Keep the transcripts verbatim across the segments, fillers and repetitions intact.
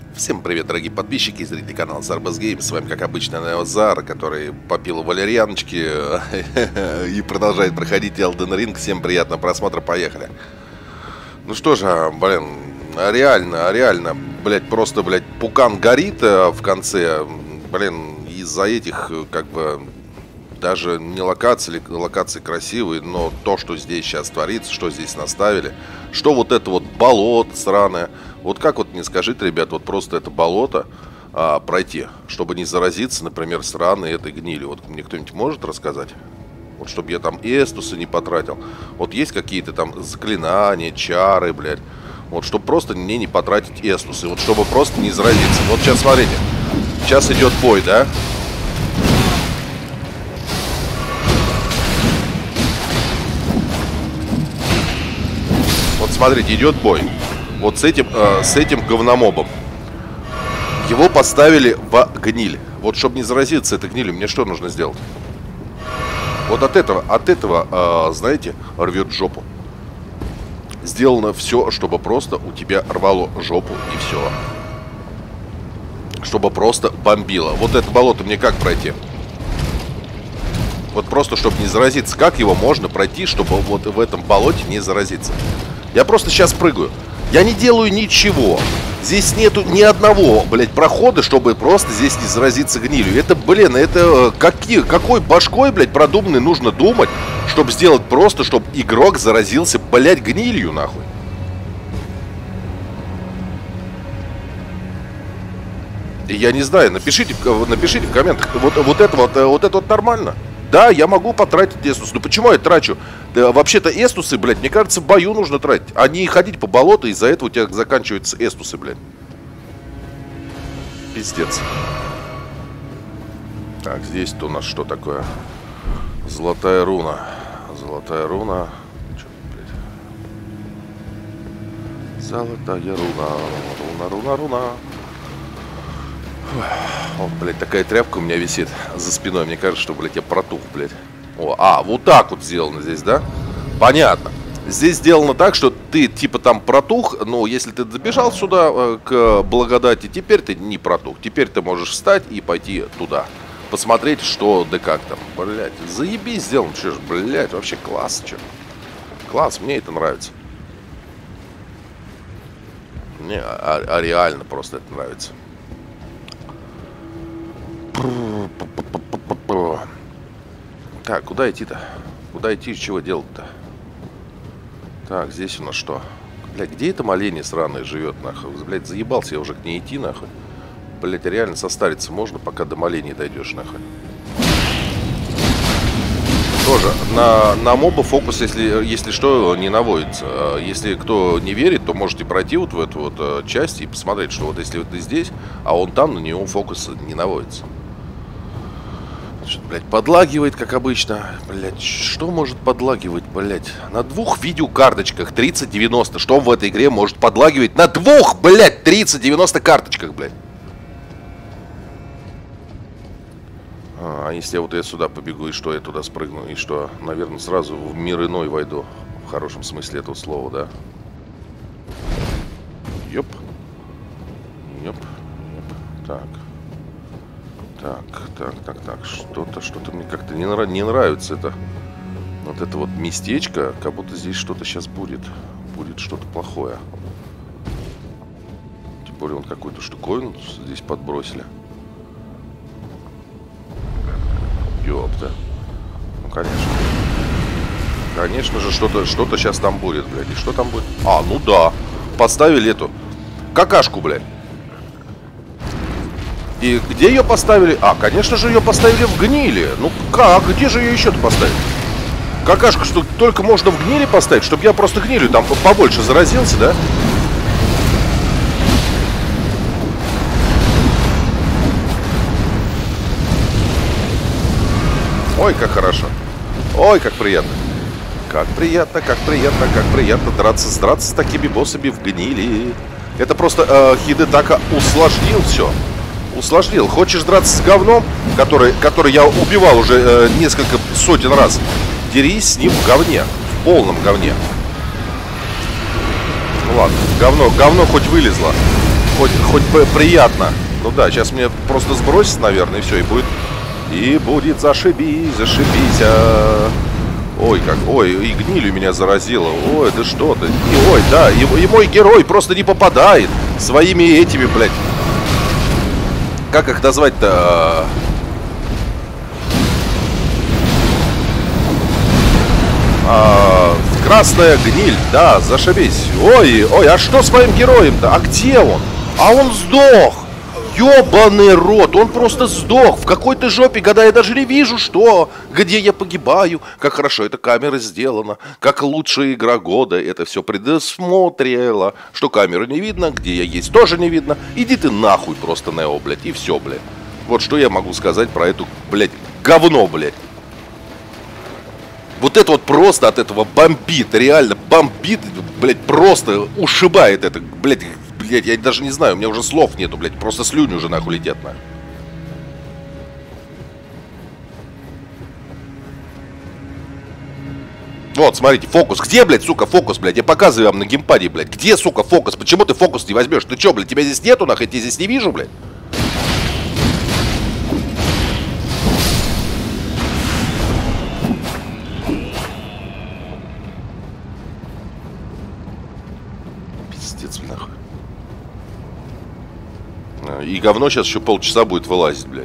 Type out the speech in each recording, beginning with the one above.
Всем привет, дорогие подписчики и зрители канала Зарбас Гейм. С вами, как обычно, Неозар, который попил валерьяночки и продолжает проходить Elden Ring. Всем приятного просмотра, поехали. Ну что же, блин, реально, реально, блядь, просто, блядь, пукан горит в конце. Блин, из-за этих, как бы, даже не локации, локации красивые, но то, что здесь сейчас творится, что здесь наставили, что вот это вот болото сраное. Вот как вот мне скажите, ребят, вот просто это болото а, пройти, чтобы не заразиться, например, сраной этой гнилью. Вот мне кто-нибудь может рассказать? Вот чтобы я там эстусы не потратил. Вот есть какие-то там заклинания, чары, блядь. Вот чтобы просто мне не потратить эстусы. Вот чтобы просто не заразиться. Вот сейчас смотрите. Сейчас идет бой, да? Вот смотрите, идет бой. Вот с этим, э, с этим говномобом. Его поставили в гниль. Вот чтобы не заразиться этой гнилью, мне что нужно сделать? Вот от этого, от этого, э, знаете, рвет жопу. Сделано все, чтобы просто у тебя рвало жопу и все. Чтобы просто бомбило. Вот это болото мне как пройти? Вот просто, чтобы не заразиться. Как его можно пройти, чтобы вот в этом болоте не заразиться? Я просто сейчас прыгаю. Я не делаю ничего. Здесь нету ни одного, блядь, прохода, чтобы просто здесь не заразиться гнилью. Это, блин, это какие, какой башкой, блядь, продуманной нужно думать, чтобы сделать просто, чтобы игрок заразился, блядь, гнилью, нахуй. И я не знаю, напишите, напишите в комментах, вот, вот это вот, вот это вот нормально? Да, я могу потратить эстусы. Ну почему я трачу? Да, вообще-то эстусы, блядь, мне кажется, в бою нужно тратить. А не ходить по болоту, из-за этого у тебя заканчиваются эстусы, блядь. Пиздец. Так, здесь-то у нас что такое? Золотая руна. Золотая руна. Что, блядь? Золотая руна. Руна, руна, руна. О, блядь, такая тряпка у меня висит за спиной. Мне кажется, что, блядь, я протух, блядь. О, а, вот так вот сделано здесь, да? Понятно. Здесь сделано так, что ты, типа, там протух. Но если ты добежал сюда, э, к благодати, теперь ты не протух. Теперь ты можешь встать и пойти туда. Посмотреть, что да как там. Блядь, заебись сделано. Че ж, блядь, вообще класс, че. Класс, мне это нравится. Мне а, а реально просто это нравится. Так, куда идти-то? Куда идти, чего делать-то? Так, здесь у нас что? Блядь, где это оленя сраная живет, нахуй? Блядь, заебался я уже к ней идти, нахуй. Блядь, реально состариться можно, пока до оленей дойдешь, нахуй. Тоже, на, на моба фокус, если, если что, не наводится. Если кто не верит, то можете пройти вот в эту вот часть и посмотреть, что вот если вот ты здесь, а он там, на него фокус не наводится. Что-то, блядь, подлагивает, как обычно. Блядь, что может подлагивать, блядь? На двух видеокарточках тридцать девяносто. Что в этой игре может подлагивать? На двух, блядь, тридцать девяносто карточках, блядь. А, а если я вот я сюда побегу, и что я туда спрыгну? И что, наверное, сразу в мир иной войду. В хорошем смысле этого слова, да? Ёп. Ёп. Ёп. Так. Так, так, так, так, что-то, что-то мне как-то не, нрав... не нравится это. Вот это вот местечко, как будто здесь что-то сейчас будет. Будет что-то плохое. Тем более он какую-то штуковину здесь подбросили. Ёпта. Ну, конечно. Конечно же, что-то что-то сейчас там будет, блядь. И что там будет? А, ну да. Поставили эту какашку, блядь. И где ее поставили? А, конечно же, ее поставили в гнили. Ну как? Где же ее еще-то поставить? Какашку, что только можно в гнили поставить, чтобы я просто гнилью там побольше заразился, да? Ой, как хорошо. Ой, как приятно. Как приятно, как приятно, как приятно драться, драться с такими боссами в гнили. Это просто э, Хидетака усложнил все. Усложнил. Хочешь драться с говном, который, который я убивал уже э, несколько сотен раз, дерись с ним в говне. В полном говне. Ну ладно, говно, говно хоть вылезло. хоть, хоть приятно. Ну да, сейчас мне просто сбросить, наверное, и все, и будет... И будет зашибись, зашибись. А... Ой, как... Ой, и гнилью меня заразило. Ой, да что ты. И, ой, да, и, и мой герой просто не попадает своими этими, блядь. Как их назвать-то? А, красная гниль, да, зашибись. Ой, ой, а что с моим героем-то? А где он? А он сдох. Ёбаный рот, он просто сдох в какой-то жопе, когда я даже не вижу, что, где я погибаю, как хорошо эта камера сделана, как лучшая игра года, это все предусмотрело, что камеру не видно, где я есть тоже не видно, иди ты нахуй просто, Нео, блядь, и все, блядь. Вот что я могу сказать про эту, блядь, говно, блядь. Вот это вот просто от этого бомбит, реально бомбит, блядь, просто ушибает это, блядь. Блять, я даже не знаю, у меня уже слов нету, блядь. Просто слюни уже нахуй летят, нахуй. Вот, смотрите, фокус. Где, блядь, сука, фокус, блядь? Я показываю вам на геймпаде, блядь. Где, сука, фокус? Почему ты фокус не возьмешь? Ты чё, блядь, тебя здесь нету, нахуй? Я тебя здесь не вижу, блядь? Пиздец, нахуй. И говно сейчас еще полчаса будет вылазить, блядь.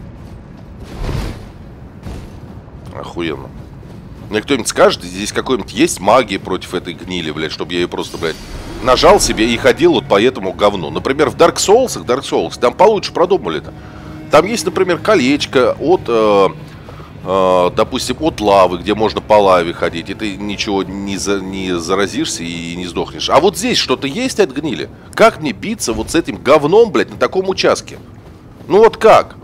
Охуенно. Мне кто-нибудь скажет, здесь какой-нибудь есть магия против этой гнили, блядь, чтобы я ее просто, блядь, нажал себе и ходил вот по этому говну. Например, в Dark Souls, Dark Souls, там получше продумали-то. Там есть, например, колечко от, э, э, допустим, от лавы, где можно по лаве ходить, и ты ничего не, за, не заразишься и не сдохнешь. А вот здесь что-то есть от гнили? Как мне биться вот с этим говном, блядь, на таком участке? Ну вот как?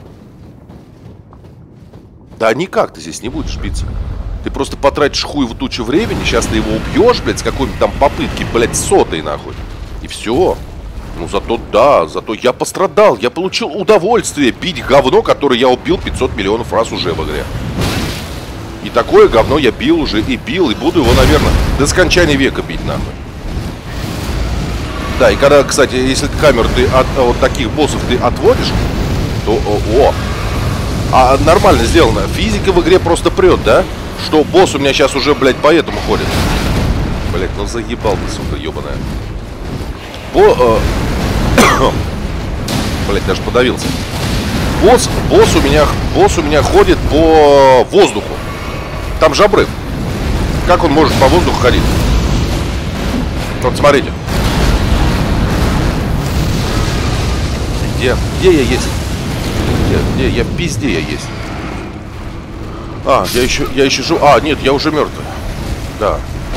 Да никак ты здесь не будешь биться. Ты просто потратишь хуй в тучу времени, сейчас ты его убьешь, блядь, с какой-нибудь там попытки, блядь, сотой, нахуй. И все. Ну зато да, зато я пострадал, я получил удовольствие бить говно, которое я убил пятьсот миллионов раз уже в игре. И такое говно я бил уже, и бил, и буду его, наверное, до скончания века бить, нахуй. Да, и когда, кстати, если камеру ты от вот таких боссов ты отводишь, то о, о. А нормально сделано. Физика в игре просто прет, да? Что босс у меня сейчас уже, блядь, поэтому ходит. Блядь, ну заебал ты, сука, ебаная. Бо... Э... Блядь, даже подавился. Босс, босс у меня, босс у меня ходит по воздуху. Там же обрыв. Как он может по воздуху ходить? Вот, смотрите. Где? Где я есть? Где? Где? Я в пизде я есть. А, я еще, я еще жив. А, нет, я уже мертвый. Да.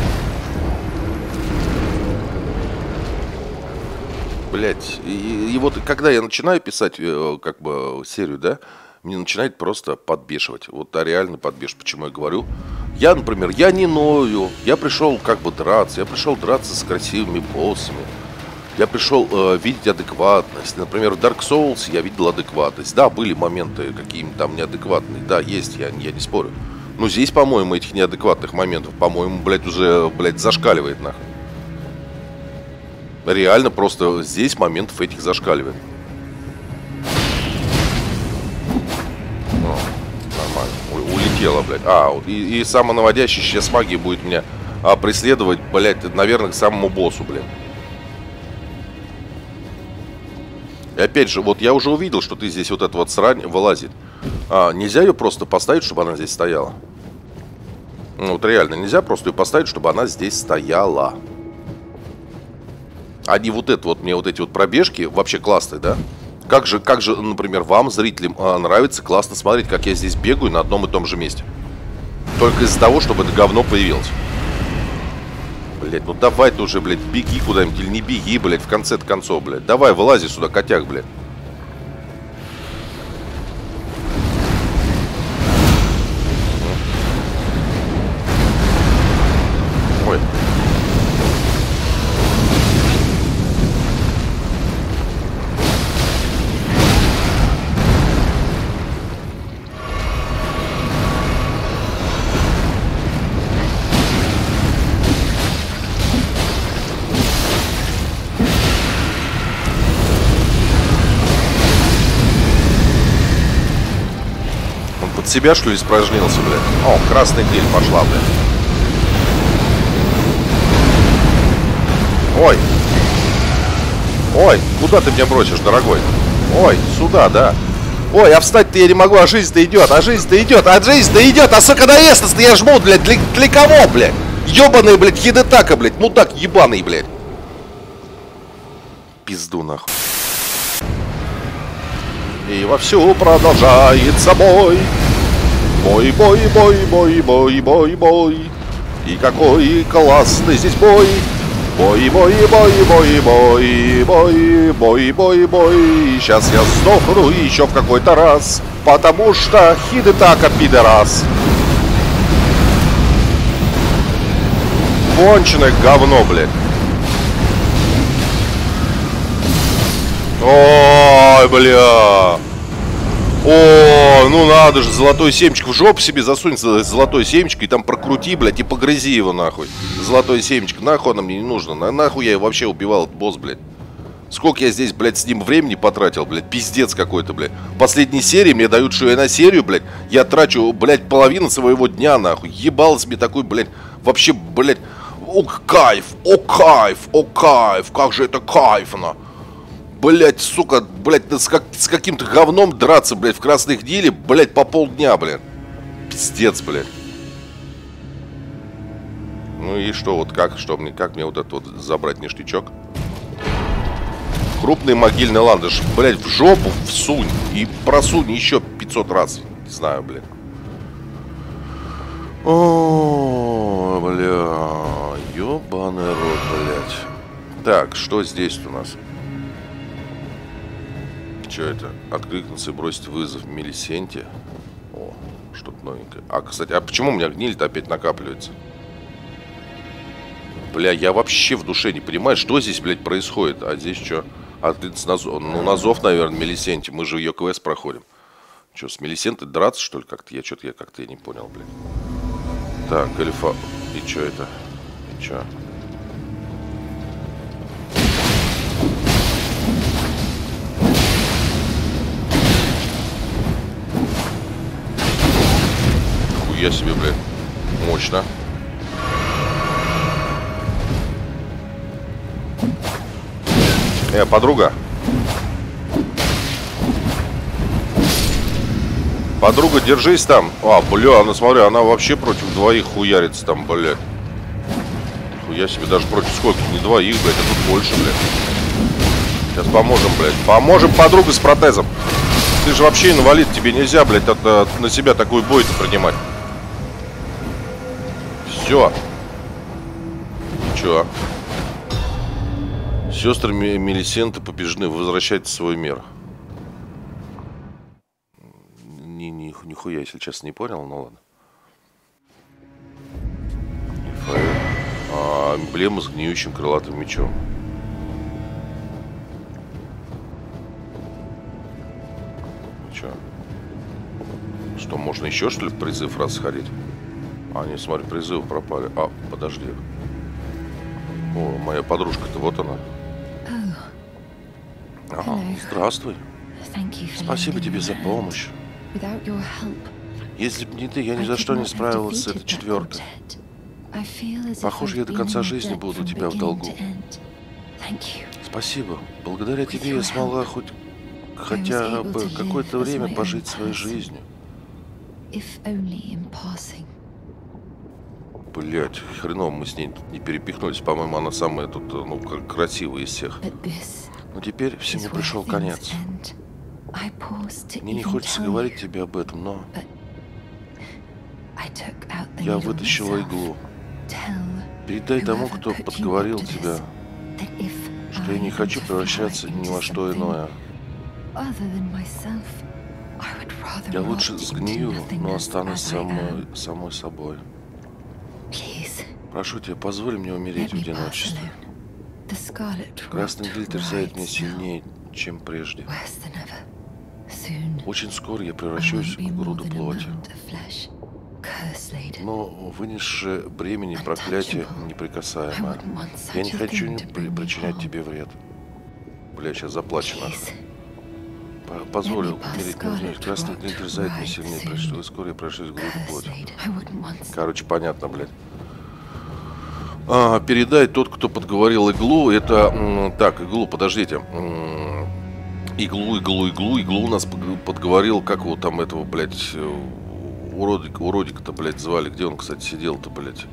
Блять. И, и вот когда я начинаю писать, как бы, серию, да, мне начинает просто подбешивать. Вот, а реально подбешивать. Почему я говорю? Я, например, я не ною. Я пришел как бы драться. Я пришел драться с красивыми боссами. Я пришел э, видеть адекватность. Например, в Dark Souls я видел адекватность. Да, были моменты какие-то там неадекватные. Да, есть, я, я не спорю. Но здесь, по-моему, этих неадекватных моментов, по-моему, блядь, уже, блядь, зашкаливает, нахуй. Реально просто здесь моментов этих зашкаливает. О, нормально. У, улетела, блядь. А, вот, и, и самонаводящий сейчас магия будет меня а, преследовать, блядь, наверное, к самому боссу, блядь. И опять же, вот я уже увидел, что ты здесь вот эта вот срань вылазит. А, нельзя ее просто поставить, чтобы она здесь стояла. Ну, вот реально, нельзя просто ее поставить, чтобы она здесь стояла. А не вот это вот, мне вот эти вот пробежки вообще классные, да? Как же, как же, например, вам, зрителям, нравится классно смотреть, как я здесь бегаю на одном и том же месте. Только из-за того, чтобы это говно появилось. Блять, ну давай ты уже, блядь, беги куда-нибудь или не беги, блядь, в конце-то концов, блядь. Давай, вылази сюда, котяк, блядь. Ой. Он под себя, что ли, испражнился, блядь? О, красный гель пошла, блядь. Ой. Ой, куда ты меня бросишь, дорогой? Ой, сюда, да. Ой, а встать-то я не могу, а жизнь-то идет, а жизнь-то идет, а жизнь-то идет, а сука наестся-то я жму, блядь, для, для кого, блядь? Ёбаный, блядь, хидетака, блядь, мудак ебаный, блядь. Пизду, нахуй. И вовсю продолжается бой. Бой, бой, бой, бой, бой, бой, бой. И какой классный здесь бой. Бой, бой, бой, бой, бой, бой, бой, бой, бой. Сейчас я сдохну еще в какой-то раз, потому что Хидетака пидорас. Конченое говно, блядь. Ой, бля. О, ну надо же, золотой семечко в жопу себе засунь, золотой семечко, и там прокрути, блядь, и погрызи его, нахуй. Золотое семечко, нахуй оно мне не нужно. На, нахуй я его вообще убивал, этот босс, блядь. Сколько я здесь, блядь, с ним времени потратил, блядь, пиздец какой-то, блядь. В последней серии мне дают, что я на серию, блядь, я трачу, блядь, половину своего дня, нахуй. Ебалось мне такой, блядь, вообще, блядь, о, кайф, о, кайф, о, кайф, как же это кайфно. Блять, сука, блять, с, как, с каким-то говном драться, блять, в красных деле, блять, по полдня, блядь. Пиздец, блядь. Ну и что, вот как, что мне, как мне вот это вот забрать ништячок? Крупный могильный ландыш, блять, в жопу всунь и просунь еще пятьсот раз. Не знаю, блядь. О, бля, ёбаный рот, блядь. Так, что здесь у нас? Что это? Откликнуться и бросить вызов Мелисенте. О, что-то новенькое. А, кстати, а почему у меня гниль-то опять накапливается? Бля, я вообще в душе не понимаю, что здесь, блядь, происходит. А здесь что? Откликнуться на зов. Ну, на зов, наверное, Мелисенте. Мы же ее квест проходим. Что, с Мелисентой драться, что ли, как-то? Я что-то я как-то я не понял, блядь. Так, Альфа. И что это? И что? Я себе, блядь, мощно. Э, подруга. Подруга, держись там. А, бля, она, смотри, она вообще против двоих хуярится там, блядь. Хуя себе, даже против сколько? Не двоих, блядь, а тут больше, блядь. Сейчас поможем, блядь. Поможем, подруга, с протезом. Ты же вообще инвалид, тебе нельзя, блядь, от, от, на себя такой бой-то принимать. Все. Че? Сестры Мелисенты побеждены. Возвращайтесь в свой мир. Ни, ни, нихуя, если честно, не понял, ну ладно. А, эмблема с гниющим крылатым мечом. Че? Что, можно еще, что ли, в призыв раз сходить? А, не, смотри, призывы пропали. А, подожди. О, моя подружка-то, вот она. Ага, здравствуй. Спасибо тебе за помощь. Если бы не ты, я ни за что не справилась с этой четверкой. Похоже, я до конца жизни буду у тебя в долгу. Спасибо. Благодаря тебе я смогла хоть хотя бы какое-то время пожить своей жизнью. Блять, хреново мы с ней тут не перепихнулись. По-моему, она самая тут, ну, красивая из всех. Но теперь всему пришел конец. Мне не хочется говорить тебе об этом, но я вытащила иглу. Передай тому, кто подговорил тебя, что я не хочу превращаться ни во что иное. Я лучше сгнию, но останусь самой, самой собой. Прошу тебя, позволь мне умереть в одиночестве. Красный гель терзает меня сильнее, чем прежде. Очень скоро я превращусь в груду плоти. Но вынесшее бремени проклятие неприкасаемое. Я не хочу не при причинять тебе вред. Бля, сейчас заплачу нахуй. Позволил умереть, но узнать. Красный дым терзает меня сильнее, что вскоре прошли вглубь плоть. Короче, понятно, блядь. А, передай тот, кто подговорил иглу. Это... Так, иглу, подождите. Иглу, иглу, иглу. Иглу у нас подговорил, как его там этого, блядь, уродик, уродика-то, блядь, звали. Где он, кстати, сидел-то, блядь?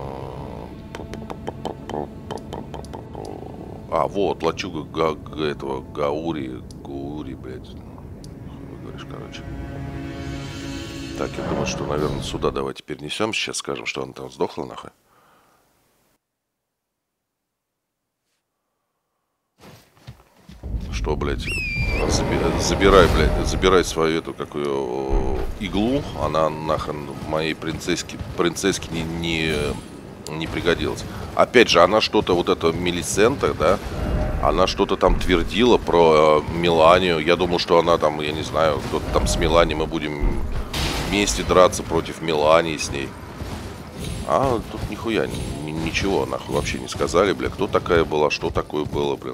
А, вот, лачуга га, га, этого Гаури, Гаури, блядь. Говоришь, короче. Так, я думаю, что, наверное, сюда давайте перенесем. Сейчас скажем, что она там сдохла, нахуй. Что, блядь, забирай, забирай, блядь, забирай свою эту, какую, иглу. Она, нахрен, моей принцесске, принцесске не, не, не пригодилась. Опять же, она что-то, вот это Мелисента, да, она что-то там твердила про э, Меланию. Я думал, что она там, я не знаю, кто-то там с Меланией, мы будем вместе драться против Мелании с ней. А тут нихуя, ни, ничего, нахуй, вообще не сказали, бля, кто такая была, что такое было, блин.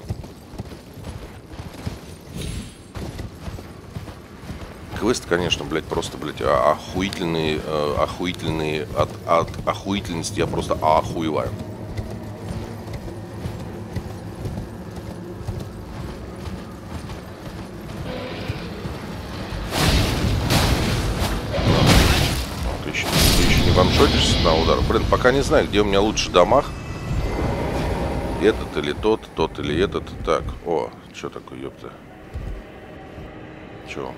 Квест, конечно, блядь, просто, блядь, охуительный, э, охуительный, от, от охуительности я просто охуеваю. Ты еще, ты еще не ваншотишься на удар? Блин, пока не знаю, где у меня лучше дамаг. Этот или тот, тот или этот. Так, о, что такое, ёпта? Чё?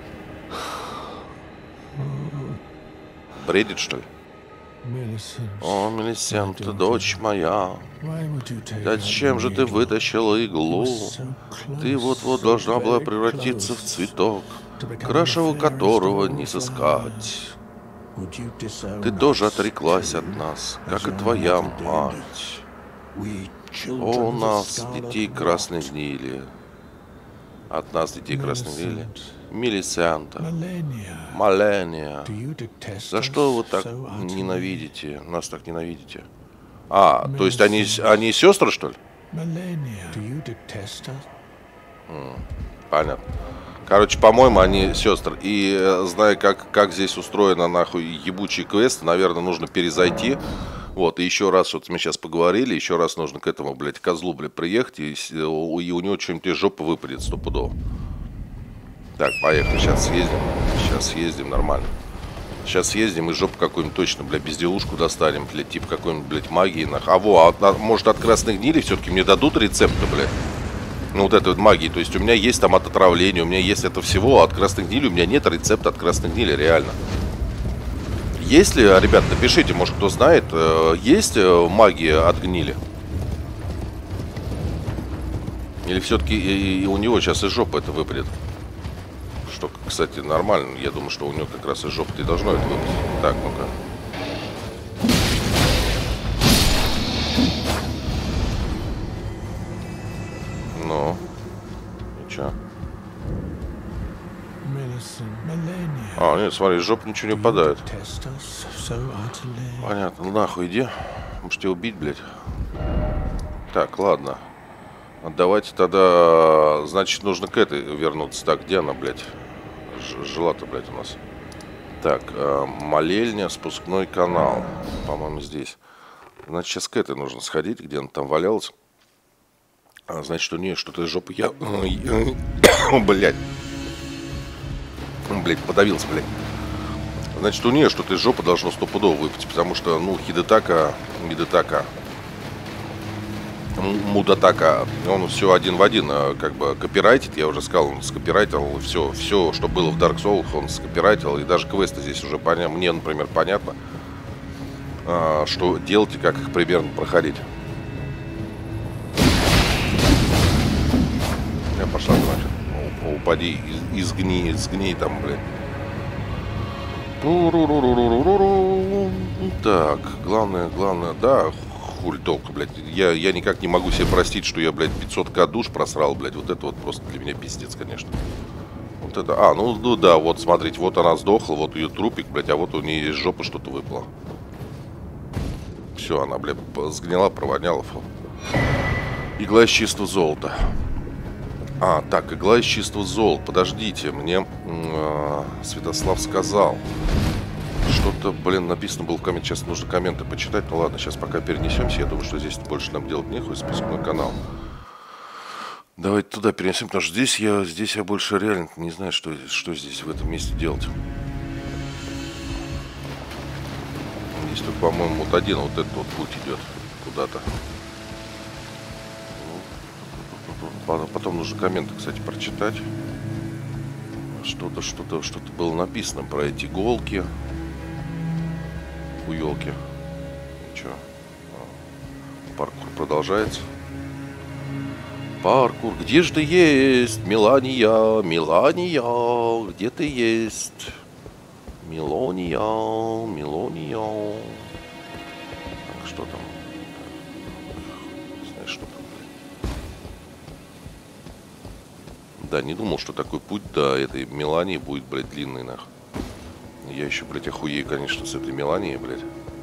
Бредит, что ли? О, Мелисента, дочь моя, зачем же ты вытащила иглу? Ты вот-вот должна была превратиться в цветок, крашеву которого не сыскать. Ты тоже отреклась от нас, как и твоя мать. О, у нас детей красной гнили. От нас детей красной гнили. Мелисента, Маления, за что вы так ненавидите, нас так ненавидите? А, то есть они, они сестры, что ли? М, понятно. Короче, по-моему, они сестры. И зная, как, как здесь устроено, нахуй, ебучий квест, наверное, нужно перезайти. Вот, и еще раз, вот мы сейчас поговорили, еще раз нужно к этому, блядь, козлу, блядь, приехать, и, и у него что-нибудь из жопы выпадет стопудово. Так, поехали, сейчас съездим. Сейчас съездим нормально. Сейчас съездим и жопу какую-нибудь точно, блядь, безделушку достанем, блядь, типа какой-нибудь, блядь, магии. Нах... А во, а, а, может от красной гнили все-таки мне дадут рецепты, блядь? Ну вот этой вот магии. То есть у меня есть там от отравления, у меня есть это всего, а от красной гнили у меня нет рецепта от красной гнили, реально. Есть ли, ребят, напишите, может кто знает, есть магия от гнили? Или все-таки у него сейчас из жопы это выпадет? Что, кстати, нормально. Я думаю, что у него как раз из жопы-то и должно это выпасть. Так, ну-ка. Ну. И чё? А, нет, смотри, из жопы ничего не выпадает. Понятно. Ну нахуй иди. Можете убить, блядь. Так, ладно. Давайте тогда... Значит, нужно к этой вернуться. Так, где она, блядь? Жила-то, блядь, у нас. Так, э, молельня, спускной канал. По-моему, здесь. Значит, сейчас к этой нужно сходить, где она там валялась. А, значит, что не, что-то из жопы я... Блядь. Блядь, подавился, блядь. Значит, у нее что-то из жопы должно стопудово выпасть. Потому что, ну, Хидетака... Хидетака... Мудатака, он все один в один, как бы копирайтит, я уже сказал, он скопирайтил все, все, что было в Dark Souls, он скопирайтил, и даже квесты здесь уже понятно, мне, например, понятно, что делать и как их примерно проходить. Я пошла, значит, упади, изгни, изгни там, блядь. Так, главное, главное, да, хуй толку, блядь. Я, я никак не могу себе простить, что я, блядь, пятьсот ка душ просрал, блядь. Вот это вот просто для меня пиздец, конечно. Вот это... А, ну, ну да, вот, смотрите, вот она сдохла, вот ее трупик, блядь, а вот у нее из жопы что-то выпало. Все, она, блядь, сгнила, провоняла. Игла из чистого золота. А, так, игла из чистого золота. Подождите, мне э, Святослав сказал. Что-то, блин, написано было в комменте. Сейчас нужно комменты почитать. Ну ладно, сейчас пока перенесемся. Я думаю, что здесь больше нам делать нехуй. Спискной канал. Давайте туда перенесем, потому что здесь я, здесь я больше реально не знаю, что, что здесь в этом месте делать. Здесь тут, по-моему, вот один вот этот вот путь идет куда-то. Потом нужно комменты, кстати, прочитать. Что-то, что-то, что-то было написано про эти иголки. Хуёлки. Ничего. Паркур продолжается. Паркур. Где же ты есть, Мелания? Мелания, где ты есть? Мелония, Мелония. Так, что там? Не знаю, что там. Да, не думал, что такой путь до этой Мелании будет, блядь, длинный, нахуй. Я еще, блядь, охуею, конечно, с этой Меланией, блядь.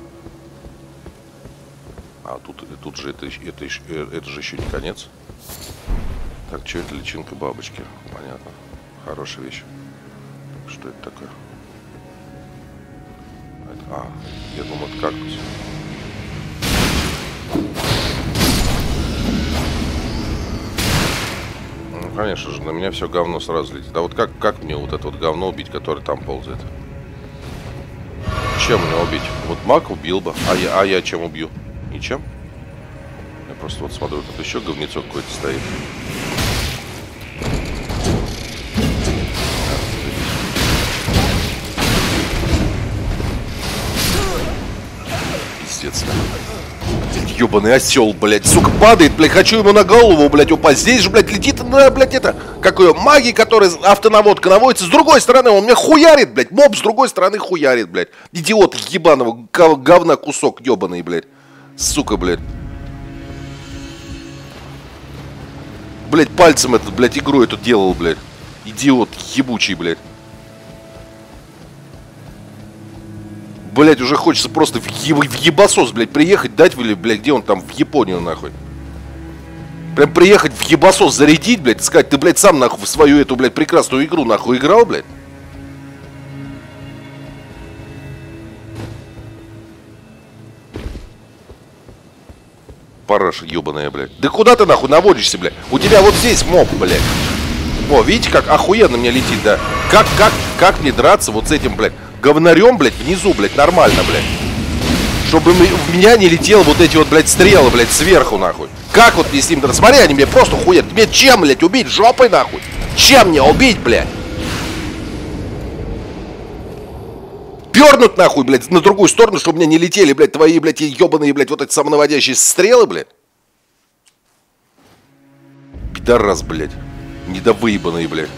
А тут, тут же это, это, это, это же еще не конец. Так, что это? Личинка бабочки. Понятно. Хорошая вещь. Что это такое? А, я думал, это кактус. Ну, конечно же, на меня все говно сразу летит. Да вот как, как мне вот это вот говно убить, которое там ползает? Чем меня убить? Вот маг убил бы. А я, а я чем убью? Ничем? Я просто вот смотрю, тут еще говнецок какой-то стоит. Пиздец. Ёбаный осел, блядь, сука, падает, блядь, хочу ему на голову, блядь, упасть. Здесь же, блядь, летит, на, блядь, это, как ее, маги, который автонаводка наводится, с другой стороны, он меня хуярит, блядь, моб с другой стороны хуярит, блядь. Идиот ебаного, говна кусок ебаный, блядь, сука, блядь. Блядь, пальцем этот, блядь, игру эту делал, блядь. Идиот ебучий, блядь. Блять, уже хочется просто в, еб... в ебасос, блядь, приехать, дать, блядь, где он там, в Японию, нахуй. Прям приехать в ебасос, зарядить, блядь, сказать, ты, блядь, сам, нахуй, в свою эту, блядь, прекрасную игру, нахуй, играл, блядь. Параша ебаная, блядь. Да куда ты, нахуй, наводишься, блядь? У тебя вот здесь моб, блядь. О, видите, как охуенно мне летит, да? Как, как, как мне драться вот с этим, блядь, говнарем, блядь, внизу, блядь, нормально, блядь. Чтобы в меня не летело вот эти вот, блядь, стрелы, блядь, сверху, нахуй. Как вот мне с ним драться? Смотри, они мне просто хуят. Мне чем, блядь, убить? Жопой, нахуй? Чем мне убить, блядь? Пернуть, нахуй, блядь, на другую сторону, чтобы мне не летели, блядь, твои, блядь, ебаные, блядь, вот эти самонаводящие стрелы, блядь. Пидорас, блядь. Недовыебанный, блядь.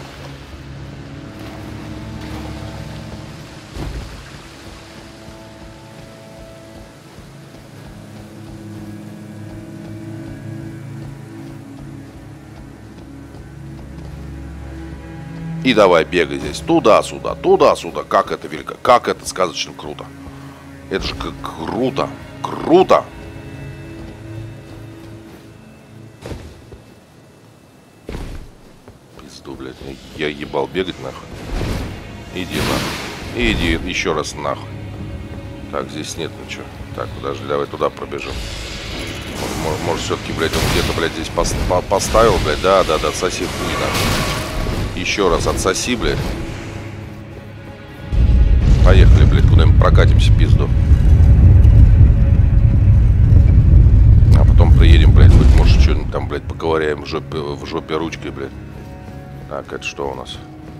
И давай бегай здесь туда-сюда, туда-сюда. Как это велико, как это сказочно круто. Это же как круто, круто. Пизду, блядь, я ебал бегать, нахуй. Иди нахуй, иди еще раз нахуй. Так, здесь нет ничего. Так, подожди, давай туда пробежим. Может, может все-таки, блядь, он где-то, блядь, здесь поставил, блядь, да-да-да, соси хуй, нахуй. Еще раз отсоси, блядь. Поехали, блядь, куда-нибудь прокатимся, пизду. А потом приедем, блядь, хоть, может, что-нибудь там, блядь, поковыряем в жопе, в жопе ручкой, блядь. Так, это что у нас?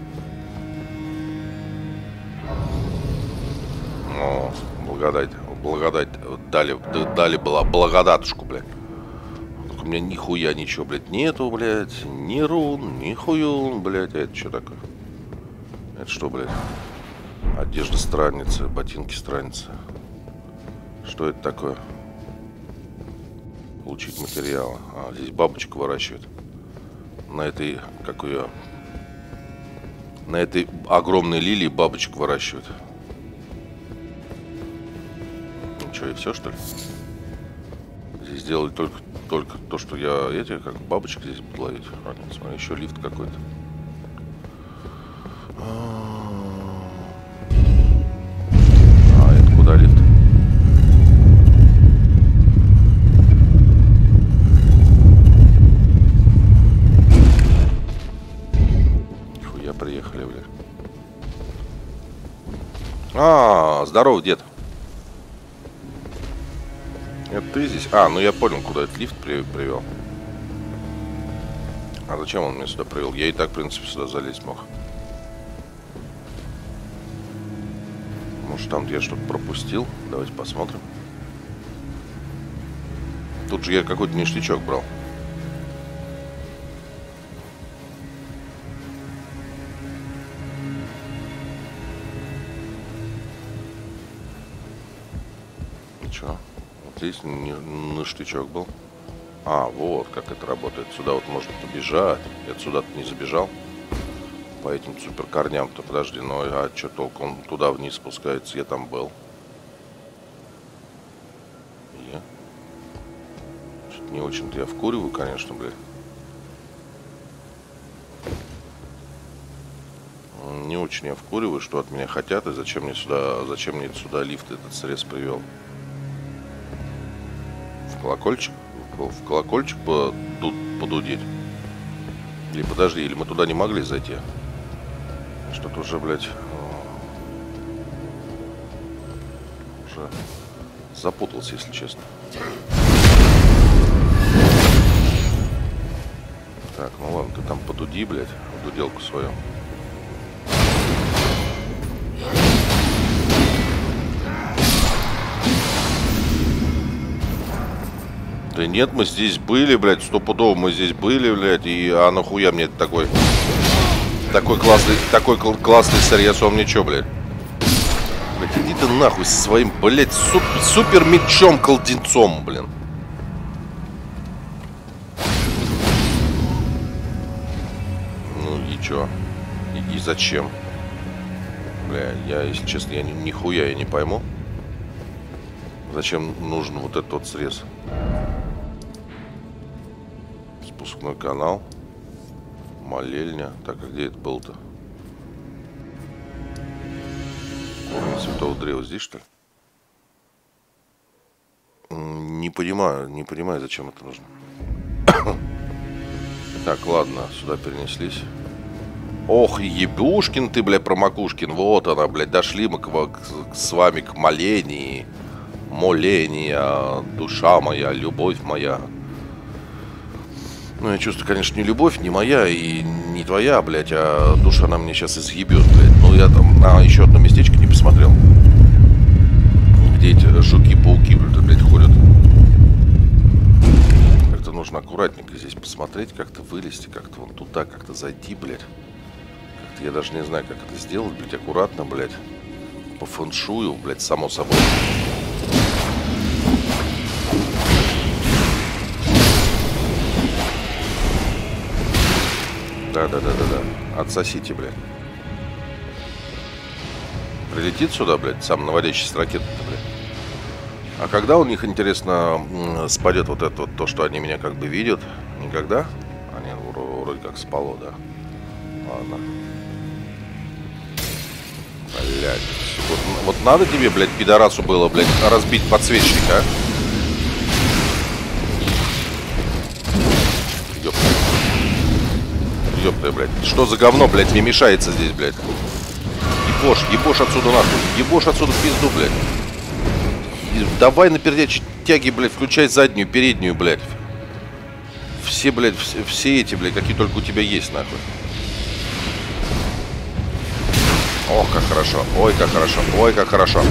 О, благодать, благодать, дали, дали была благодатушку, блядь. У меня нихуя ничего, блядь, нету, блядь, ни рун, ни хую, блядь, а это что такое? Это что, блядь? Одежда странницы, ботинки странницы. Что это такое? Получить материалы. А, здесь бабочку выращивают. На этой, как ее, на этой огромной лилии бабочку выращивают. Ну что, и все, что ли? Здесь делают только только то, что я эти, как бабочек здесь буду ловить. А, нет, смотри, еще лифт какой-то. А, это куда лифт? Хуя, приехали, блядь. А, здорово, дед. Это ты здесь? А, ну я понял, куда этот лифт при привел. А зачем он меня сюда привел? Я и так, в принципе, сюда залезть мог. Может, там я что-то пропустил? Давайте посмотрим. Тут же я какой-то ништячок брал. Ничего. Здесь ништячок был. А, вот как это работает. Сюда вот можно побежать. Я сюда-то не забежал. По этим супер корням-то. Подожди, ну а что толку? Он туда вниз спускается. Я там был. Я. Что-то не очень-то я вкуриваю, конечно, блядь. Не очень я вкуриваю, что от меня хотят и зачем мне сюда, зачем мне сюда лифт этот срез привел. В колокольчик? В колокольчик подудеть? Или подожди, или мы туда не могли зайти? Что-то уже, блядь, уже запутался, если честно. Так, ну ладно, ты там подуди, блядь, в дуделку свою. Да нет, мы здесь были, блядь, стопудово мы здесь были, блядь, и а нахуя мне такой такой классный, такой кл классный срез, он мне чё, блядь? Блядь, иди ты нахуй со своим, блядь, суп супер мечом колденцом, блин. Ну и чё? И, и зачем? Бля, я, если честно, я ни, нихуя я не пойму. Зачем нужен вот этот вот срез? Спускной канал. Молельня. Так, а где это был-то? Корень Святого Древа здесь, что ли? Не понимаю, не понимаю, зачем это нужно. Так, ладно, сюда перенеслись. Ох, ебушкин ты, блядь, промакушкин. Вот она, блядь, дошли мы к, к, с вами к молении. Моления, душа моя, любовь моя. Ну, я чувствую, конечно, не любовь, не моя и не твоя, блядь, а душа она мне сейчас изъебет, блядь. Ну, я там на еще одно местечко не посмотрел. Где эти жуки-пауки, блядь, ходят. Как-то нужно аккуратненько здесь посмотреть, как-то вылезти, как-то вон туда, как-то зайти, блядь. Как-то я даже не знаю, как это сделать, блядь, аккуратно, блядь. По фэншую, блядь, само собой. Да-да-да-да-да. Отсосите, блядь. Прилетит сюда, блядь, сам наводящийся ракеты-то, блядь. А когда у них, интересно, спадет вот это вот, то, что они меня как бы видят? Никогда? Они вроде как спало, да. Ладно. Блядь. Вот, вот надо тебе, блядь, пидорасу было, блядь, разбить подсвечник, а? Ёпта. Ёпта, блядь. Что за говно, блядь, мне мешается здесь, блядь? Ебошь, ебошь отсюда нахуй. Ебошь отсюда в пизду, блядь. И давай на передаче тяги, блядь, включай заднюю, переднюю, блядь. Все, блядь, все, все эти, блядь, какие только у тебя есть, нахуй. Ох, как хорошо. Ой, как хорошо. Ой, как хорошо.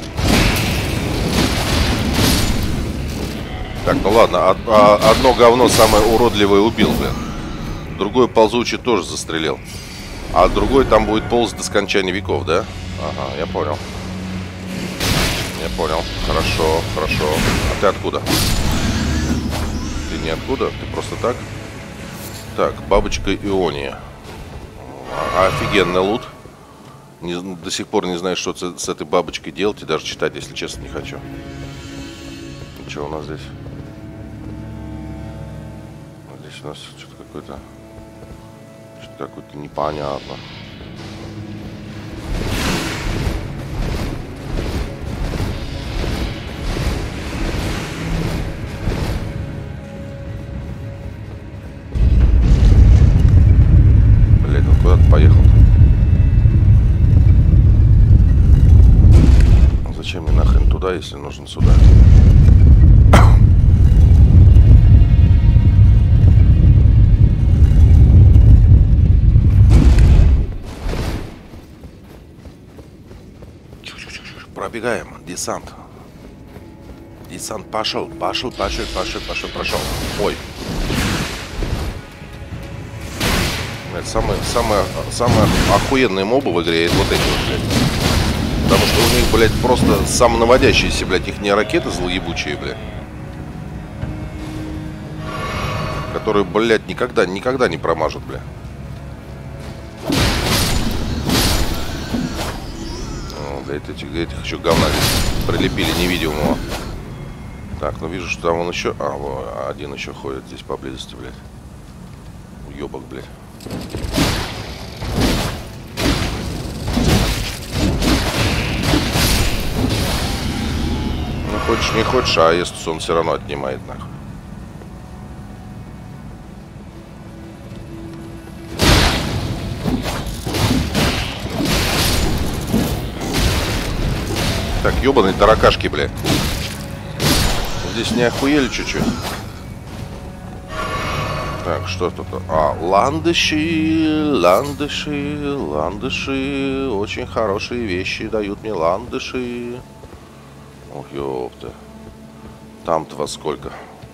Так, ну ладно. Од а, одно говно самое уродливое убил, блин. Другой ползучий тоже застрелил. А другой там будет ползать до скончания веков, да? Ага, я понял. Я понял. Хорошо, хорошо. А ты откуда? Ты не откуда? Ты просто так? Так, бабочка Иония. А, офигенный лут. Не, до сих пор не знаю, что с, с этой бабочкой делать. И даже читать, если честно, не хочу. Что у нас здесь? Здесь у нас что-то какое-то... Что-то какое-то непонятно. Блять, он куда-то поехал-то. Зачем мне нахрен туда, если нужен сюда? Пробегаем. Десант. Десант пошел, пошел, пошел, пошел, пошел, прошел. Ой. Это самые, самые, самые охуенные мобы в игре, это вот эти вот, блядь. Потому что у них, блядь, просто самонаводящиеся, блядь, их не ракеты злоебучие, блядь. Которые, блядь, никогда, никогда не промажут, блядь. Этих, этих еще говна здесь прилепили невидимого. Так, ну вижу, что там он еще... А, во, один еще ходит здесь поблизости, блядь. Уебок, блядь. Ну, хочешь не хочешь, а если он все равно отнимает, нахуй. Так, ебаные таракашки, бля. Здесь не охуели чуть-чуть. Так, что тут? А, ландыши, ландыши, ландыши. Очень хорошие вещи дают мне ландыши. Ох, ёпта. Там-то во сколько?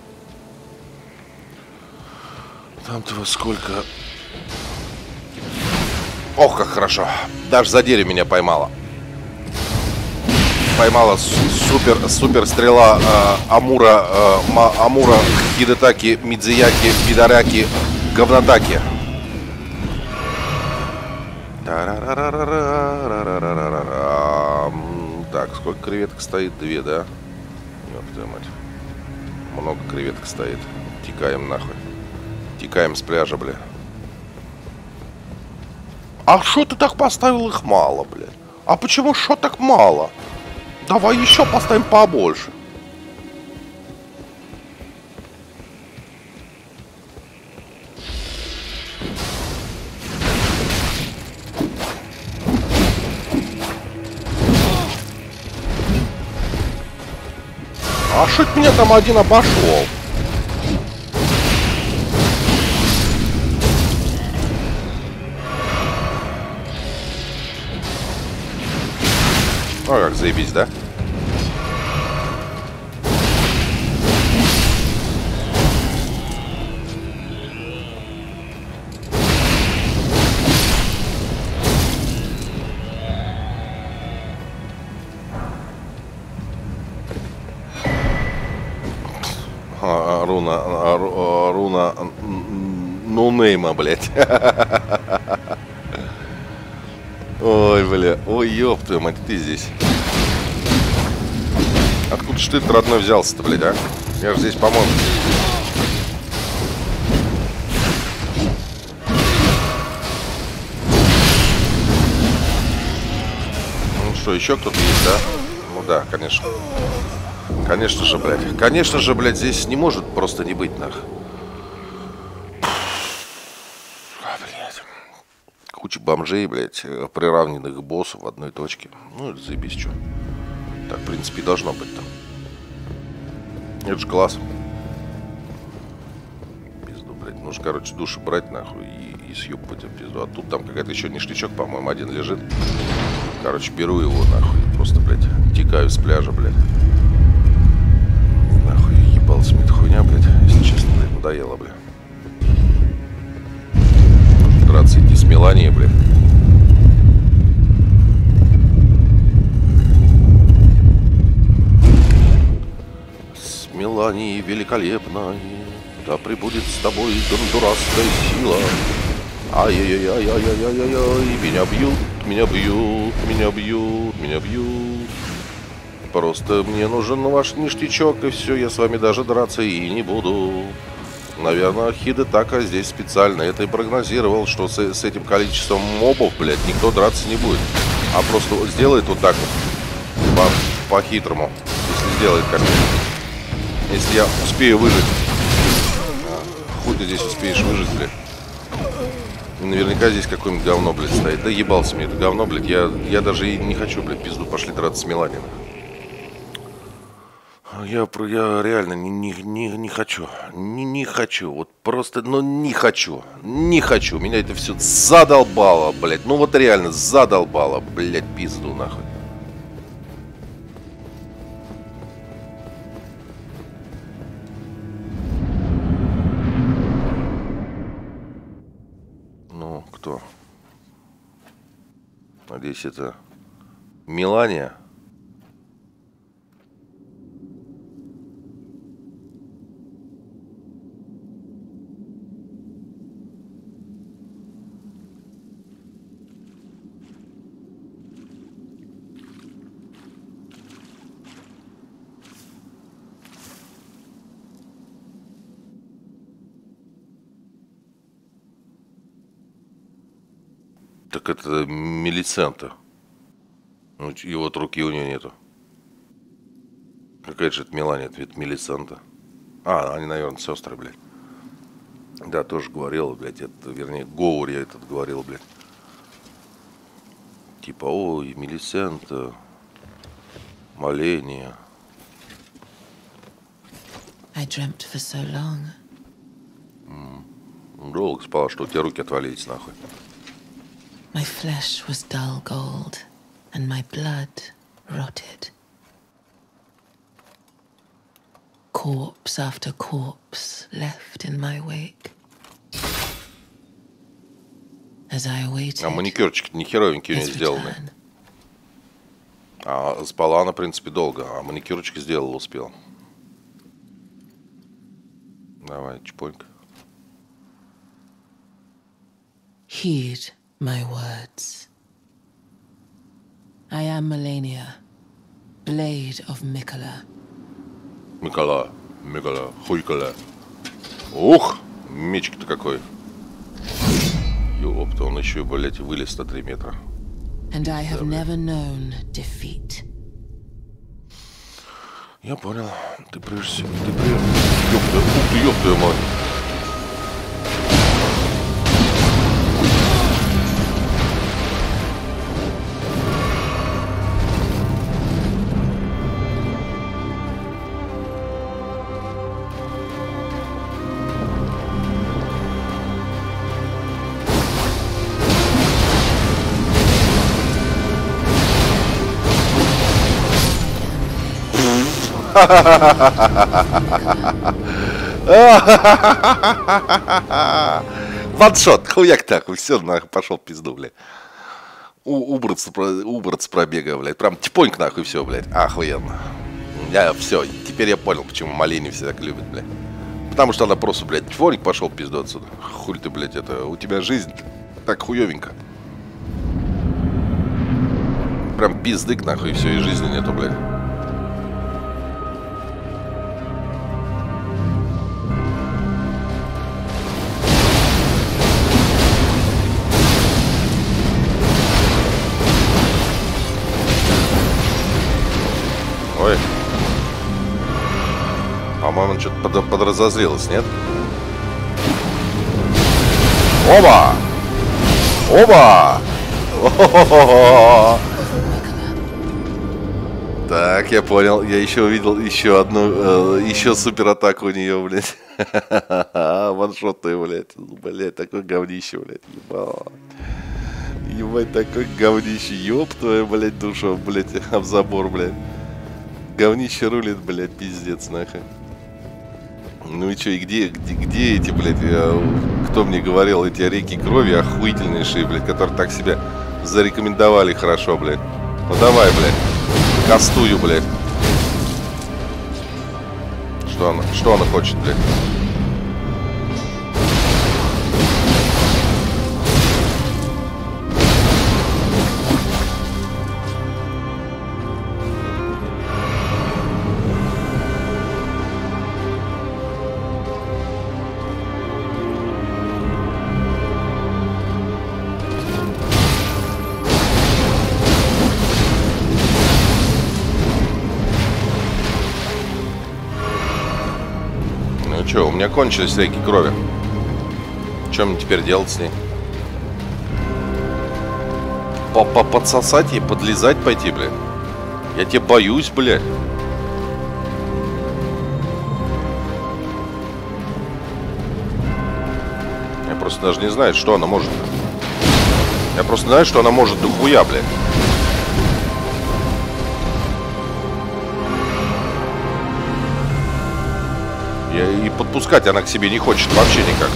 Там-то во сколько? Ох, как хорошо. Даже за дерево меня поймала. Поймала супер, супер стрела э, Амура, э, ма, Амура, Хидетаки, Мидзияки, Пидараки, Говнотаки. Так, сколько креветок стоит? Две, да? Ёб твою мать. Много креветок стоит. Текаем нахуй. Текаем с пляжа, бля. А шо ты так поставил их мало, бля? А почему шо так мало? Давай еще поставим побольше. А шо меня там один обошел? О, как заебись, да? А, руна, а, руна, нонейма, блядь. Ой, бля, ой, ёб твою мать, ты здесь. Откуда ж ты-то, родной, взялся-то, блядь, а? Я же здесь, по-моему... Ну что, еще кто-то есть, да? Ну да, конечно. Конечно же, блядь. Конечно же, блядь, здесь не может просто не быть, нах. Куча бомжей, блядь, приравненных к боссу в одной точке. Ну, это заебись, что. Так, в принципе, и должно быть там. Это же класс. Пизду, блядь. Нужно, короче, души брать, нахуй, и, и съебать в пизду. А тут там какая-то еще ништячок, по-моему, один лежит. Короче, беру его, нахуй. Просто, блядь, текаю с пляжа, блядь. Нахуй, ебалась мне эта хуйня, блядь. Если честно, блядь, надоело, блядь. Драться идти с Меланией, блядь. С Меланией великолепной, да пребудет с тобой гондурасская сила. Ай-яй-яй-яй-яй-яй-яй, меня бьют, меня бьют, меня бьют, меня бьют. Просто мне нужен ваш ништячок, и все, я с вами даже драться и не буду. Наверное, Хидетака здесь специально это и прогнозировал, что с, с этим количеством мобов, блядь, никто драться не будет. А просто сделает вот так вот, по- по-хитрому, если сделает как-то. Если я успею выжить. Хуй ты здесь успеешь выжить, блядь. Наверняка здесь какое-нибудь говно, блядь, стоит. Да ебался мне это говно, блядь. Я, я даже и не хочу, блядь, пизду. Пошли драться с Меланией. Я, я реально не, не, не, не хочу. Не, не хочу. Вот просто, ну, не хочу. Не хочу. Меня это все задолбало, блядь. Ну, вот реально задолбало, блядь, пизду, нахуй. Ну, кто? Надеюсь, это Мелания. Так это Мелисента. Ну, и вот руки у нее нету. Какая же это Мелания, это ведь Мелисента. А, они, наверное, сестры, блядь. Да, тоже говорила, блядь, это, вернее, Гоур я этот говорил, блядь. Типа, ой, Мелисента, Маления. I dreamt for so long. Mm. Долго спала, что у тебя руки отвалились, нахуй. My flesh was dull gold, and my blood rotted. Corpse after corpse left in my wake. As I awaited А маникюрчики не херовенькие у нее сделаны. А спала она, в принципе, долго, а маникюрчики сделала, успел. Давай, чпонька. Heed my words. I am Melania, blade of Mikola. Микола, Микола, хуйкола. Ух, мечик-то какой. Ёпта, он еще, блядь, вылез на три метра. And I have never known defeat. Я понял. Ты прежде всего... Ты прежде... Ёпта, ух ты, ёпта, мать. Ваншот, хуяк так, все, нахуй, пошел в пизду, блядь. Убраться, убраться пробега, блядь. Прям типонько, нахуй, все, блядь. Охуенно. Я все, теперь я понял, почему Малини все так любят, блядь. Потому что она просто, блядь, типонько пошел в пизду отсюда. Хуй ты, блядь, это, у тебя жизнь так хуевенько. Прям пиздык, нахуй, и все, и жизни нету, блядь. Ой. По-моему, что-то под, подразозлилось, нет? Оба! Оба! О-хо-хо-хо! Так, я понял. Я еще увидел еще одну, э, еще супер атаку у нее, блядь. Ваншотную, блядь. Блядь, такое говнище, блядь. Ебало. Ебать, такое говнище. Ёб твою, блядь, душу, блядь, об забор, блядь. Говнище рулит, блядь, пиздец, нахуй. Ну и чё, и где, где, где эти, блядь, я, кто мне говорил, эти реки крови охуительнейшие, блядь, которые так себя зарекомендовали хорошо, блядь. Ну давай, блядь, кастую, блядь. Что она, что она хочет, блядь? Че, у меня кончились реки крови. Что мне теперь делать с ней? Подсосать ей, подлизать пойти, блядь? Я тебя боюсь, блядь. Я просто даже не знаю, что она может. Я просто знаю, что она может до хуя, блядь. Я и подпускать она к себе не хочет вообще никак.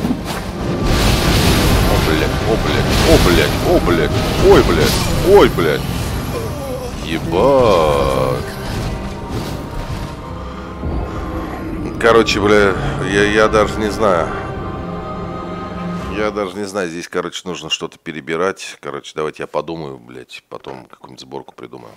О, блядь, о, блядь, о, блядь, ой, блядь, ой, блядь. Ебать. Короче, бля, я, я даже не знаю. Я даже не знаю, здесь, короче, нужно что-то перебирать. Короче, давайте я подумаю, блядь, потом какую-нибудь сборку придумаю.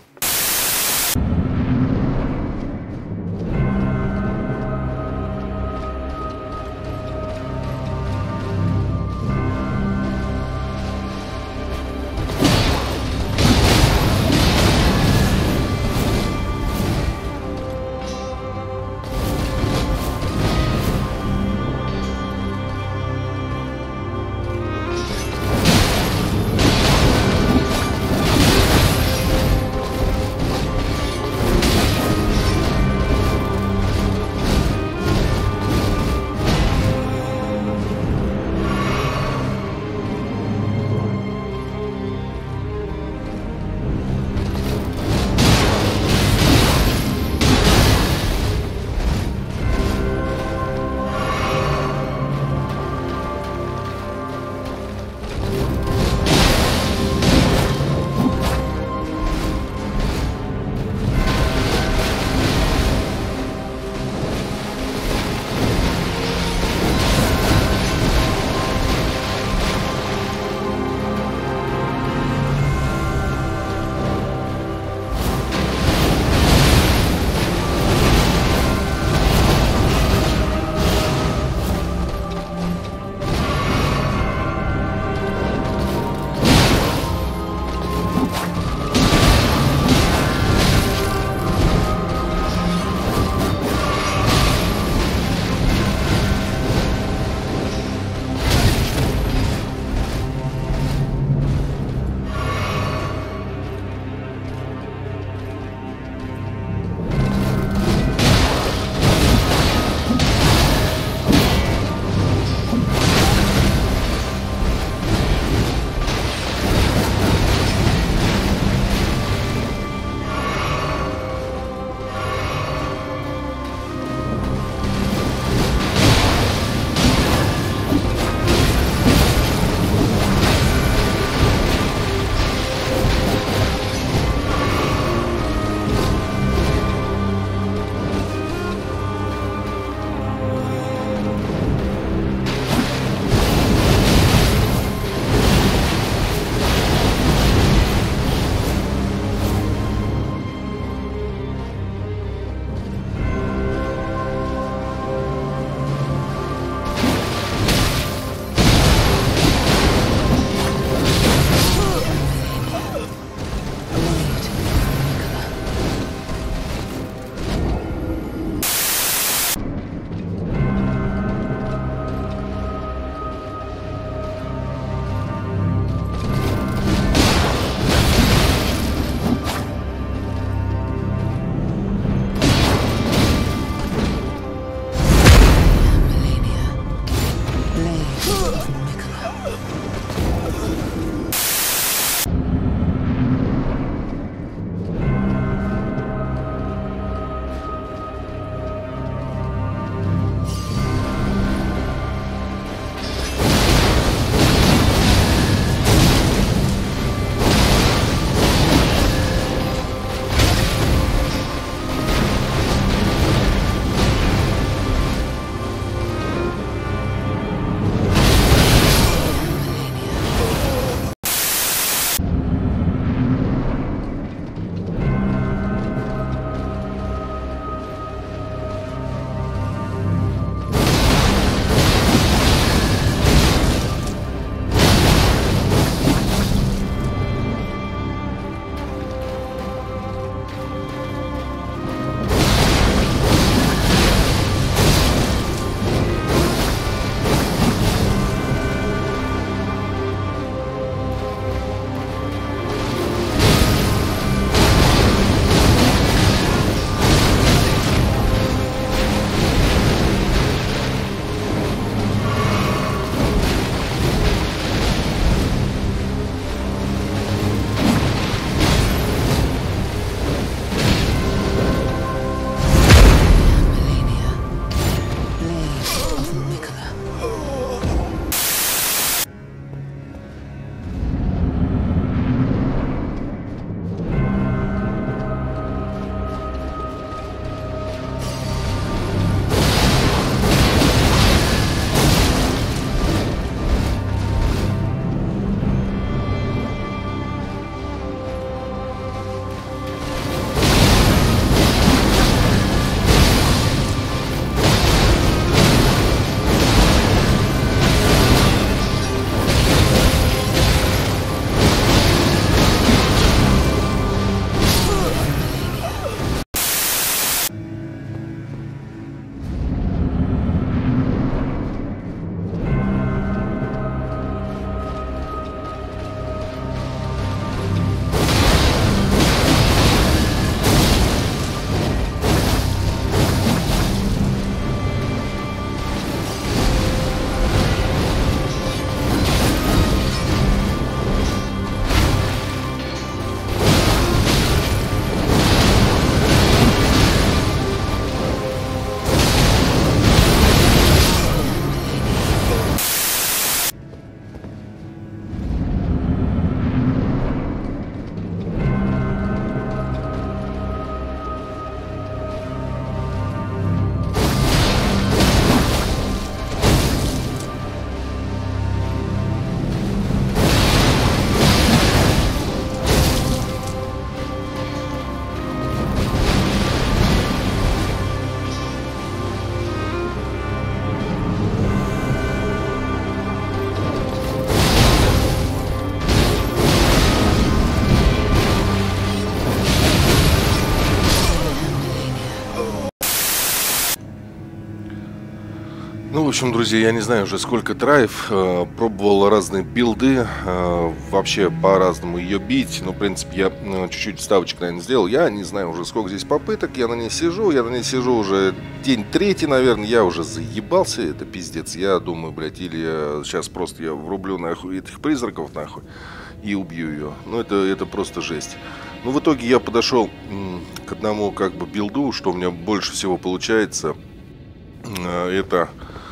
Ну, в общем, друзья, я не знаю уже сколько траев, э, пробовал разные билды, э, вообще по-разному ее бить. Ну, в принципе, я э, чуть-чуть ставочек, наверное, сделал. Я не знаю уже сколько здесь попыток, я на ней сижу, я на ней сижу уже день третий, наверное, я уже заебался, это пиздец. Я думаю, блядь, или я сейчас просто я врублю нахуй этих призраков, нахуй, и убью ее. Ну, это, это просто жесть. Ну, в итоге я подошел м, к одному, как бы, билду, что у меня больше всего получается. Э, это...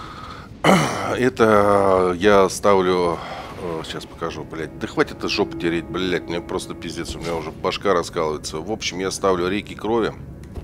Это я ставлю... Сейчас покажу, блядь. Да хватит это жопу тереть, блядь. Мне просто пиздец, у меня уже башка раскалывается. В общем, я ставлю реки крови.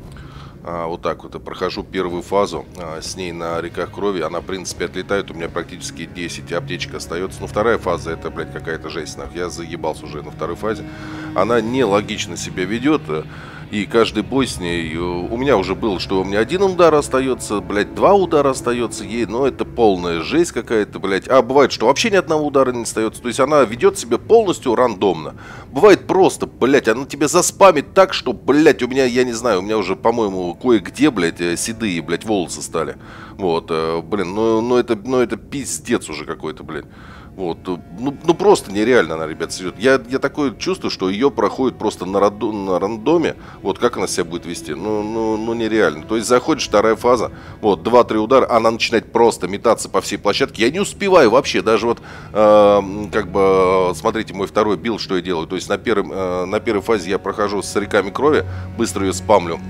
А, вот так вот. И прохожу первую фазу а, с ней на реках крови. Она, в принципе, отлетает. У меня практически десять аптечек остается. Но вторая фаза, это, блядь, какая-то жесть. Нахуй. Я заебался уже на второй фазе. Она нелогично себя ведет. И каждый бой с ней, у меня уже было, что у меня один удар остается, блядь, два удара остается ей, но это полная жесть какая-то, блядь. А бывает, что вообще ни одного удара не остается, то есть она ведет себя полностью рандомно. Бывает просто, блядь, она тебя заспамит так, что, блядь, у меня, я не знаю, у меня уже, по-моему, кое-где, блядь, седые, блядь, волосы стали. Вот, блин, ну, ну, это, ну это пиздец уже какой-то, блядь. Вот, ну, ну просто нереально она, ребят, сидит. Я, я такое чувство, что ее проходит просто на, раду, на рандоме. Вот как она себя будет вести, ну, ну, ну нереально. То есть заходишь, вторая фаза, вот, два-три удара, она начинает просто метаться по всей площадке. Я не успеваю вообще, даже вот, э, как бы, смотрите, мой второй билд, что я делаю. То есть на, первом, э, на первой фазе я прохожу с реками крови, быстро ее спамлю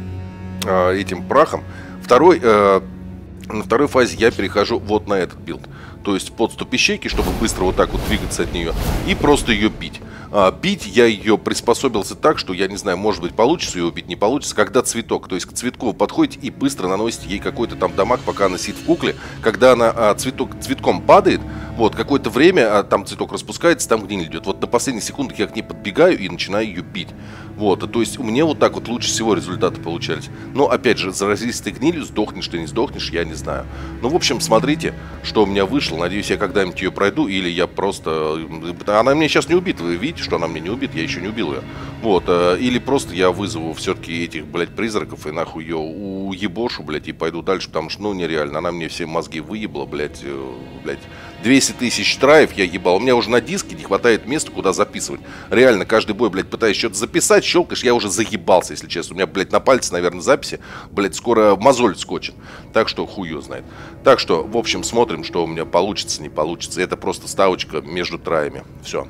э, этим прахом. Второй... Э, На второй фазе я перехожу вот на этот билд. То есть подступ ищейки, чтобы быстро вот так вот двигаться от нее. И просто ее бить. А, бить я ее приспособился так, что я не знаю, может быть получится ее убить, не получится. Когда цветок, то есть к цветку вы подходите и быстро наносите ей какой-то там дамаг, пока она сидит в кукле. Когда она а, цветок, цветком падает, вот какое-то время а, там цветок распускается, там гниль идет. Вот на последних секундах я к ней подбегаю и начинаю ее бить. Вот, то есть у меня вот так вот лучше всего результаты получались. Но опять же, заразись ты гнилью, сдохнешь ты, не сдохнешь, я не знаю. Ну, в общем, смотрите, что у меня вышло. Надеюсь, я когда-нибудь ее пройду, или я просто... Она меня сейчас не убит, вы видите, что она меня не убит, я еще не убил ее. Вот, или просто я вызову все-таки этих, блядь, призраков и нахуй ее уебошу, блядь, и пойду дальше, потому что, ну, нереально. Она мне все мозги выебла, блядь, блядь. двести тысяч траев я ебал. У меня уже на диске не хватает места, куда записывать. Реально, каждый бой, блядь, пытаюсь что-то записать, щелкаешь, я уже заебался, если честно. У меня, блядь, на пальце, наверное, записи, блядь, скоро мозоль скочит. Так что хуй знает. Так что, в общем, смотрим, что у меня получится, не получится. Это просто ставочка между траями. Все.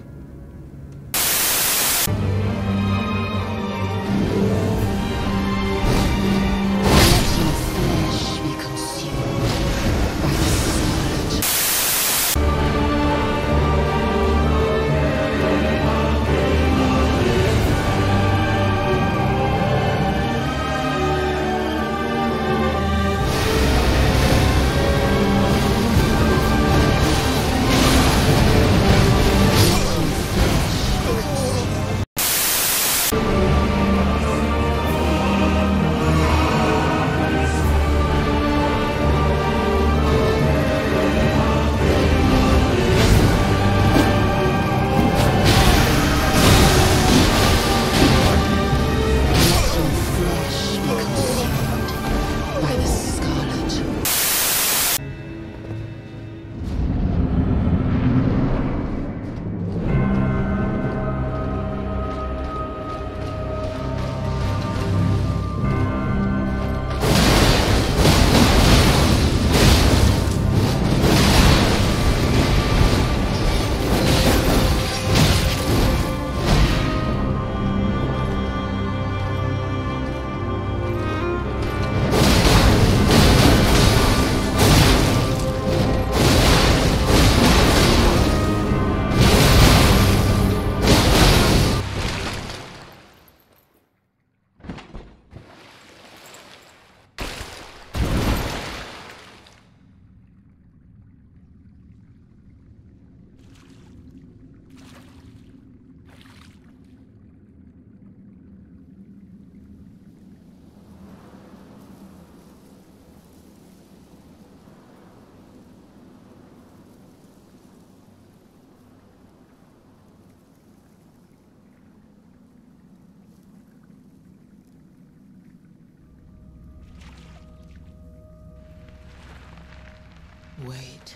Wait.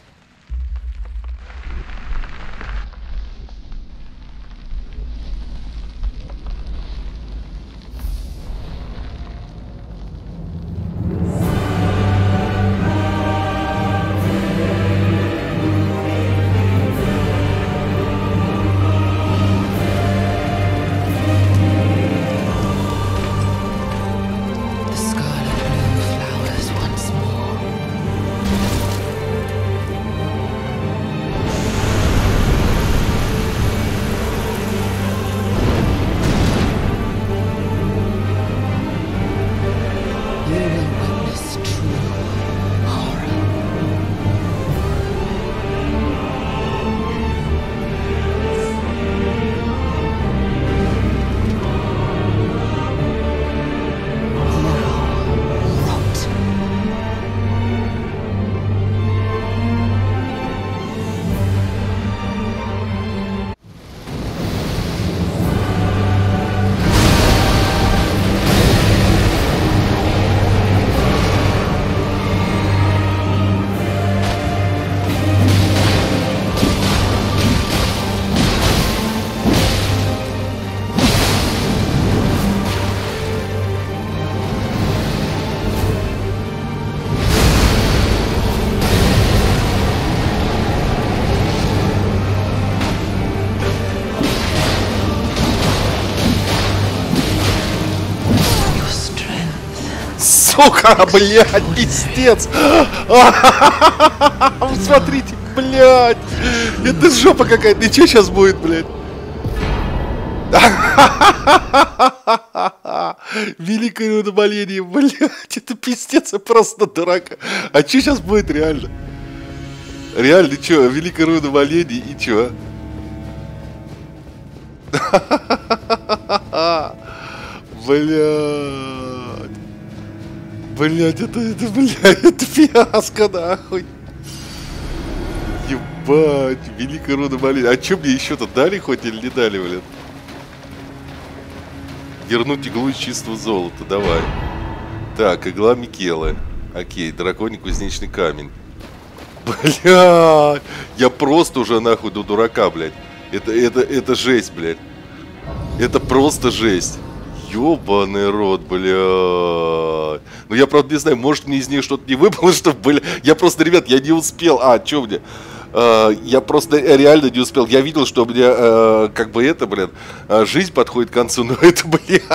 Сука, блядь, пиздец. Смотрите, блядь. Это жопа какая-то. И что сейчас будет, блядь? Великое удовлетворение, блядь. Это пиздец, просто дурака. А что сейчас будет реально? Реально, что? Великое удовлетворение и что? Блядь. Блять, это, это, блядь, это фиаско, нахуй. Ебать, великая рода болезнь. А чё мне еще-то дали хоть или не дали, блядь? Вернуть иглу из чистого золота, давай. Так, игла Микелы. Окей, драконий кузнечный камень. Блядь, я просто уже нахуй до дурака, блядь. Это, это, это жесть, блядь. Это просто жесть. Ёбаный рот, блядь. Ну я правда не знаю, может мне из них что-то не выпало, что, блядь. Я просто, ребят, я не успел. А, чё мне? Uh, я просто реально не успел. Я видел, что у меня uh, как бы это, блин, uh, жизнь подходит к концу, но это, блядь,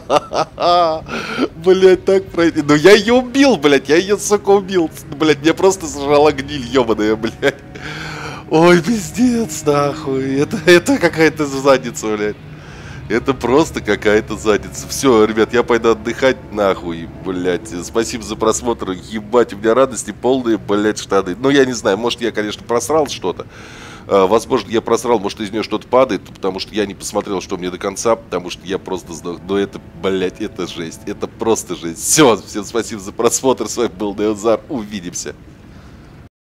блядь, так пройти. Но я ее убил, блядь, я ее, сука, убил. Блядь, меня просто сожрала гниль, ёбаная, блядь. Ой, пиздец, нахуй. Это, это какая-то задница, блядь. Это просто какая-то задница. Все, ребят, я пойду отдыхать, нахуй, блядь. Спасибо за просмотр. Ебать, у меня радости полные, блядь, штаны. Ну, я не знаю, может, я, конечно, просрал что-то. а, Возможно, я просрал, может, из нее что-то падает. Потому что я не посмотрел, что мне до конца. Потому что я просто сдох. Но это, блядь, это жесть. Это просто жесть. Все, всем спасибо за просмотр. С вами был Неозар. Увидимся.